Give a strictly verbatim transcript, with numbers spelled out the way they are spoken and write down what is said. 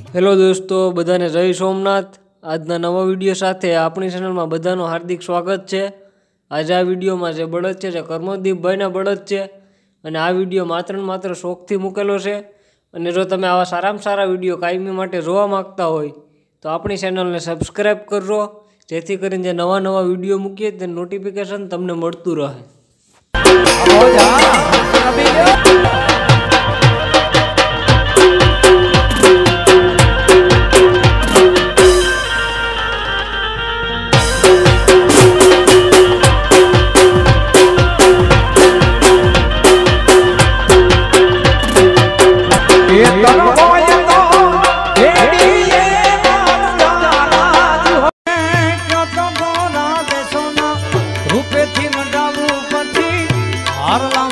Hello दोस्तों, बधाने जय सोमनाथ। आजना नवा विडियो साथे अपनी चेनल में बधानो हार्दिक स्वागत है। आज आ विडियो में जे बळद है कर्मदीप भाई ना बळद है अने आ विडियो मात्र ने मात्र शौक थी मूकेलो है। अने जो तमे आवा सारामां सारा विडियो कायमी माटे जोवा मांगता होय तो अपनी चेनल ने सब्सक्राइब करो, जेथी करीने जे नवा नवा विडियो मूकीए ते नोटिफिकेशन तमने मळतुं रहे। રૂપેથી મંડાવું પછી હારલા